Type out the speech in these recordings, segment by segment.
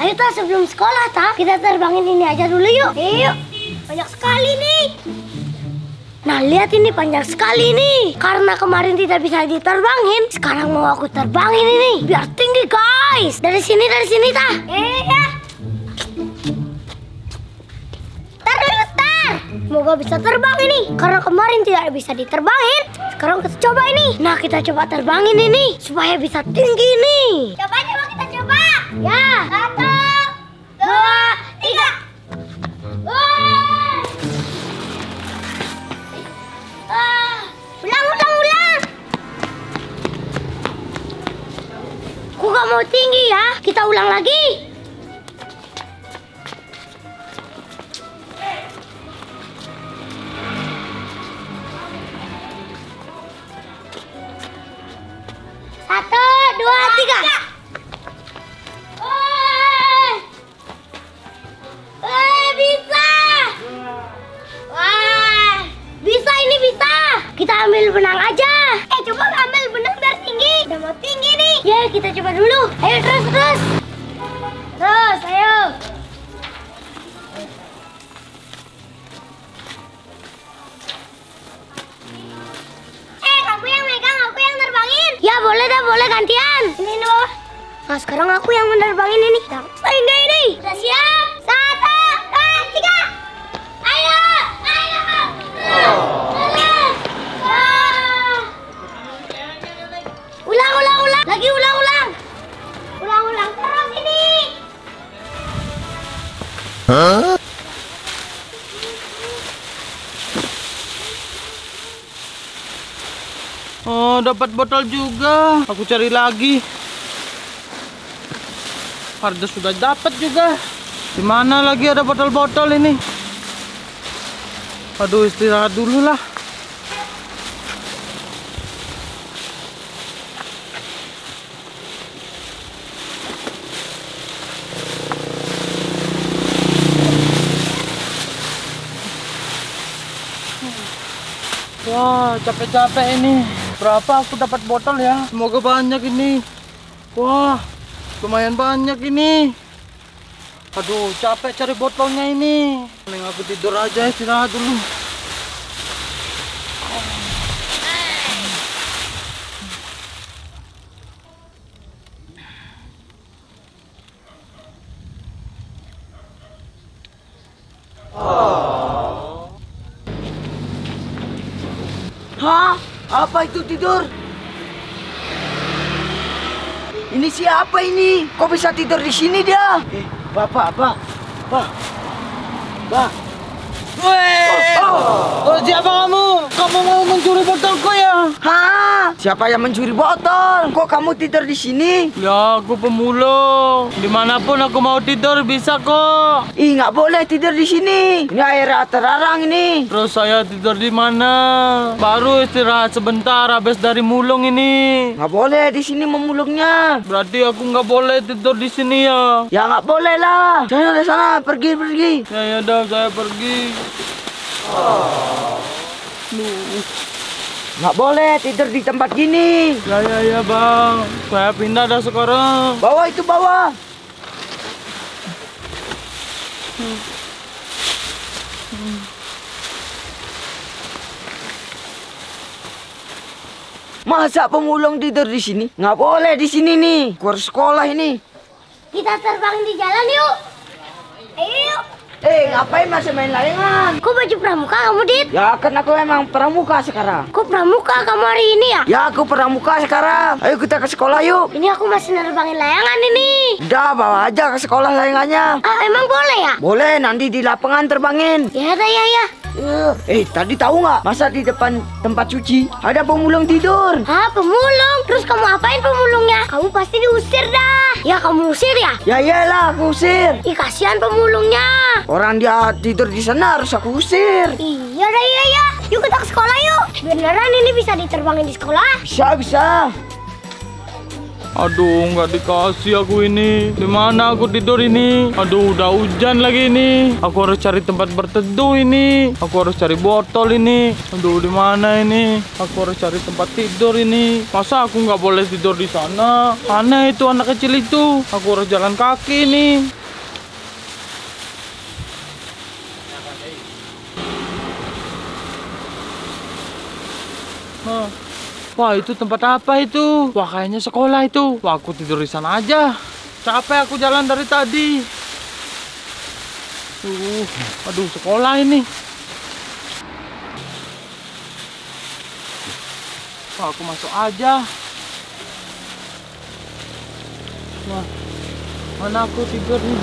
Ayo Ta, sebelum sekolah Ta, kita terbangin ini aja dulu yuk. Yuk, banyak sekali nih. Nah, lihat ini panjang sekali nih. Karena kemarin tidak bisa diterbangin, sekarang mau aku terbangin ini. Biar tinggi guys. Dari sini Ta. Ya. Tar. Semoga bisa terbang ini. Karena kemarin tidak bisa diterbangin. Sekarang kita coba ini. Nah, kita coba terbangin ini supaya bisa tinggi nih. Coba kita coba. Ya. 1, 2, 3. Ulang. Aku gak mau tinggi ya. Kita ulang lagi. Satu, dua, tiga. Bisa. Wah, bisa ini bisa. Kita ambil benang aja. Coba ambil benang biar tinggi. Udah mau tinggi nih. Ya, kita coba dulu. Ayo terus. Terus, ayo. Kamu yang megang, aku yang nerbangin. Ya, boleh gantian. Ini loh. Nah, sekarang aku yang menerbangin ini. Dapat enggak ini? Udah siap? 1, 2, 3. Ayo. Ulang. Lagi ulang. Ulang terus ini. Hah? Oh, dapat botol juga. Aku cari lagi. Harga sudah dapat juga. Di mana lagi ada botol-botol ini? Aduh, istirahat dulu lah. Wah, capek-capek ini. Berapa aku dapat botol ya? Semoga banyak ini. Wah, lumayan banyak ini. Aduh, capek cari botolnya ini. Mending aku tidur aja, istirahat dulu. Hah? Apa itu tidur? Ini siapa ini? Kok bisa tidur di sini dia? Bapak. Weh! Oh, siapa kamu? Kamu mau mencuri botolku ya? Hah? Siapa yang mencuri botol? Kok kamu tidur di sini? Ya, aku pemulung. Dimanapun aku mau tidur bisa kok. Ih, nggak boleh tidur di sini. Ini air terlarang ini. Terus saya tidur di mana? Baru istirahat sebentar habis dari mulung ini. Nggak boleh di sini memulungnya. Berarti aku nggak boleh tidur di sini ya? Ya nggak boleh lah. Sana, pergi. Ya udah, saya pergi. Nggak boleh tidur di tempat gini. Ya bang, saya pindah dah sekarang. Bawa. Masa pemulung tidur di sini? Nggak boleh di sini nih. Gua harus sekolah ini. Kita terbang di jalan yuk. Ayo. Ngapain masih main layangan? Kok baju pramuka kamu, Dit? Ya kan aku emang pramuka sekarang. Kok pramuka kamu hari ini ya? Ya aku pramuka sekarang. Ayo kita ke sekolah yuk. Ini aku masih nerbangin layangan ini. Udah bawa aja ke sekolah layangannya. Emang boleh ya? Boleh, nanti di lapangan terbangin. Ya. Tadi tahu nggak? Masa di depan tempat cuci ada pemulung tidur? Pemulung? Terus kamu apain pemulungnya? Kamu pasti diusir dah. Ya, kamu usir ya? Ya iyalah, aku usir. Ih, kasihan pemulungnya. Orang dia tidur di sana harus aku usir. Iya. Yuk kita ke sekolah yuk. Beneran ini bisa diterbangin di sekolah? Bisa. Aduh, nggak dikasih aku ini. Di mana aku tidur ini? Aduh, udah hujan lagi ini. Aku harus cari tempat berteduh ini. Aku harus cari botol ini. Aduh, di mana ini? Aku harus cari tempat tidur ini. Masa aku nggak boleh tidur di sana? Aneh itu anak kecil itu. Aku harus jalan kaki nih. Wah, itu tempat apa itu? Wah, kayaknya sekolah itu. Wah, aku tidur di sana aja. Capek aku jalan dari tadi. Aduh, sekolah ini. Wah, aku masuk aja. Wah, mana aku tidur nih?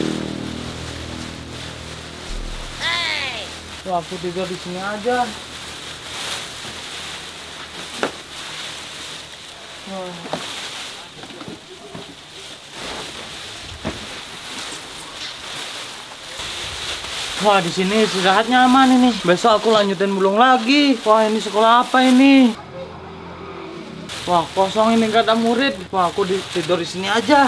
Wah, aku tidur di sini aja. Wah, di sini istirahatnya aman ini. Besok aku lanjutin mulung lagi. Wah, ini sekolah apa ini? Wah, kosong ini, nggak ada murid. Wah, aku tidur di sini aja.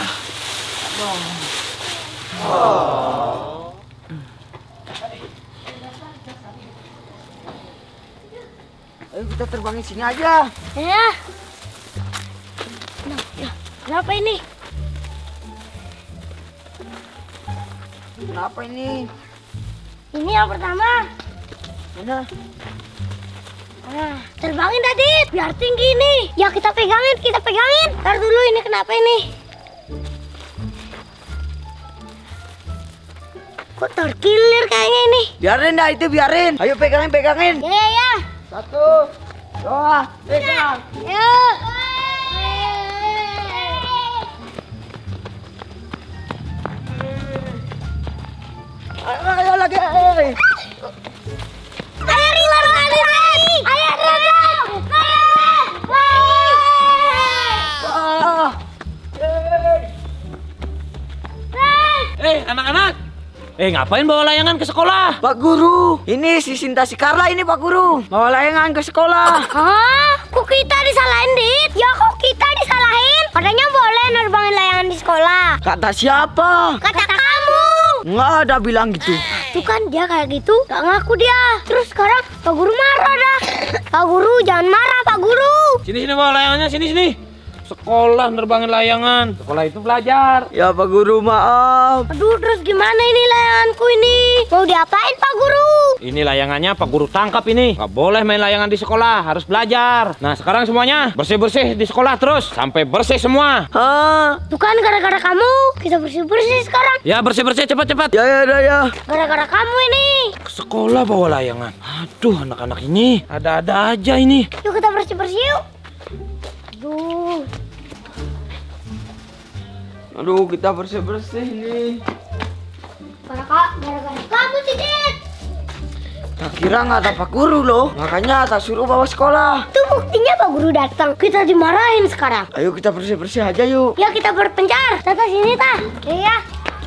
Ayo kita terbangin sini aja. Ya. Kenapa ini? Kenapa ini? Ini yang pertama. Mana? Nah, terbangin tadi, biar tinggi nih. Ya kita pegangin. Ntar dulu, ini kenapa ini? Kok terkilir kayaknya ini? Biarin dah itu, biarin. Ayo pegangin. Ya. 1, 2, 3. Yuk. Ayo lagi. Anak-anak. Ngapain bawa layangan ke sekolah? Pak Guru, ini si Sinta si Carla ini Pak Guru. Bawa layangan ke sekolah. Hah? Kok kita disalahin, Dit? Ya kok kita disalahin? Katanya boleh nerbangin layangan di sekolah. Kata siapa? Kata kamu. Nggak ada bilang gitu. Tuh kan dia kayak gitu, gak ngaku dia. Terus sekarang Pak Guru marah dah. Pak Guru jangan marah, Pak Guru. Sini bawa layangannya, sini. Sekolah nerbangin layangan. Sekolah itu belajar. Ya Pak Guru, maaf. Aduh, terus gimana ini layanganku ini? Mau diapain Pak Guru? Ini layangannya Pak Guru tangkap ini. Nggak boleh main layangan di sekolah, harus belajar. Nah, sekarang semuanya bersih-bersih di sekolah terus sampai bersih semua. Hah? Tuh kan gara-gara kamu kita bersih-bersih sekarang. Ya, bersih-bersih cepat-cepat. Ya. Gara-gara kamu ini. Ke sekolah bawa layangan. Aduh, anak-anak ini ada-ada aja ini. Yuk kita bersih-bersih yuk. Aduh, kita bersih-bersih nih. Gara-gara kamu sih, Dit. Tak kira nggak ada Pak Guru loh. Makanya tak suruh bawa sekolah. Itu buktinya Pak Guru datang. Kita dimarahin sekarang. Ayo kita bersih-bersih aja yuk. Ya kita berpencar. Tata sini, Ta. Iya.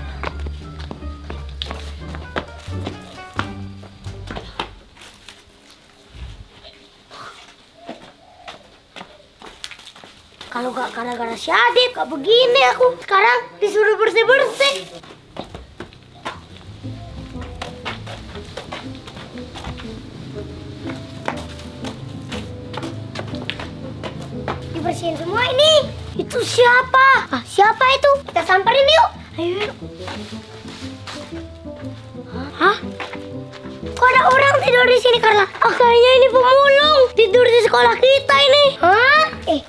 Kalau gak gara-gara si Adit, gak begini aku. Sekarang disuruh bersih-bersih. Dibersihin semua ini. Itu siapa? Siapa itu? Kita samperin yuk. Ayo. Hah? Kok ada orang tidur di sini, Carla? Kayaknya ini pemulung. Tidur di sekolah kita ini. Hah?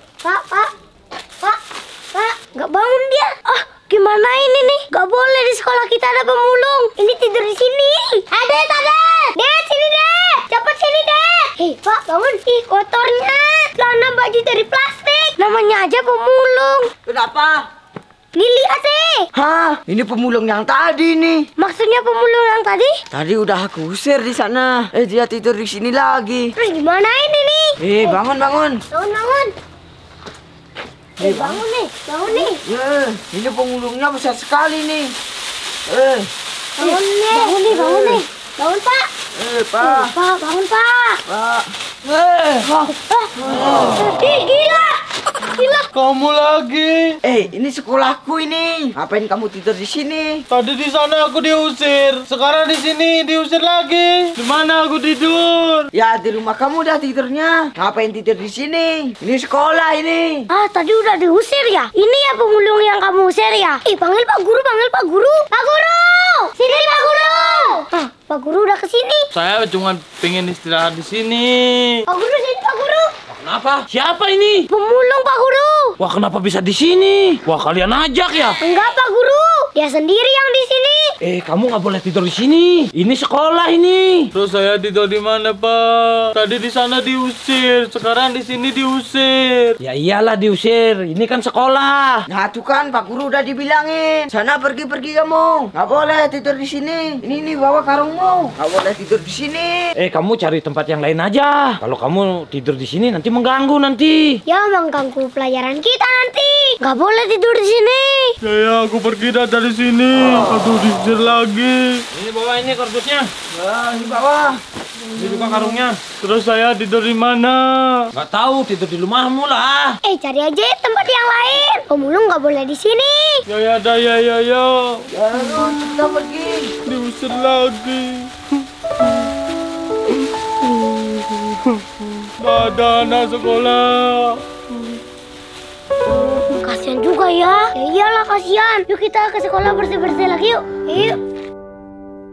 Pak, nggak bangun dia. Gimana ini nih? Nggak boleh di sekolah kita ada pemulung. Ini tidur di sini. Adet, sini deh. Cepat sini deh. Hei, Pak, bangun. Ih, kotornya. Celana baju dari plastik. Namanya aja pemulung. Kenapa? Nih, lihat deh. Hah? Ini pemulung yang tadi nih. Maksudnya pemulung yang tadi? Tadi udah aku usir di sana. Dia tidur di sini lagi. Terus gimana ini nih? Bangun. Bangun. Bangun nih. Ya, ini pemulungnya besar sekali nih. Bangun nih. Bangun, Pak. Pak. Pak, bangun, Pak. Pak. Ih, gila. Gila. Kamu lagi. Ini sekolahku ini. Ngapain kamu tidur di sini? Tadi di sana aku diusir. Sekarang di sini diusir lagi. Di mana aku tidur? Ya di rumah kamu dah tidurnya. Ngapain tidur di sini? Ini sekolah ini. Ah, tadi udah diusir ya? Ini ya pemulung yang kamu usir ya? Panggil Pak Guru, panggil Pak Guru. Pak Guru! Sini Pak Guru! Ah, Pak Guru udah kesini. Saya cuma pengen istirahat di sini. Pak Guru, sini Pak Guru. Kenapa? Siapa ini? Pemulung Pak Guru. Wah, kenapa bisa di sini? Wah, kalian ajak ya? Enggak Pak Guru. Dia sendiri yang di sini. Kamu nggak boleh tidur di sini. Ini sekolah ini. Terus saya tidur di mana, Pak? Tadi di sana diusir, sekarang di sini diusir. Ya iyalah diusir. Ini kan sekolah. Nah tuh kan Pak Guru udah dibilangin. Sana pergi-pergi kamu. Nggak boleh tidur di sini. Ini bawa karungmu. Nggak boleh tidur di sini. Kamu cari tempat yang lain aja. Kalau kamu tidur di sini nanti mengganggu nanti. Ya mengganggu pelajaran kita nanti. Nggak boleh tidur di sini. Ya, aku pergi dah dari sini. Aduh, diusir lagi. Ini bawa ini kardusnya. Ya, ini bawa. Ini juga karungnya. Terus saya tidur di mana? Nggak tahu, tidur di rumahmu lah. Cari aja tempat yang lain. Pemulung nggak boleh di sini. Ya, dah, ya. Ya, lu kita pergi. Diusir lagi. Nggak ada anak sekolah. Kasian juga ya. Ya iyalah kasihan. Yuk kita ke sekolah bersih-bersih lagi yuk. Yuk.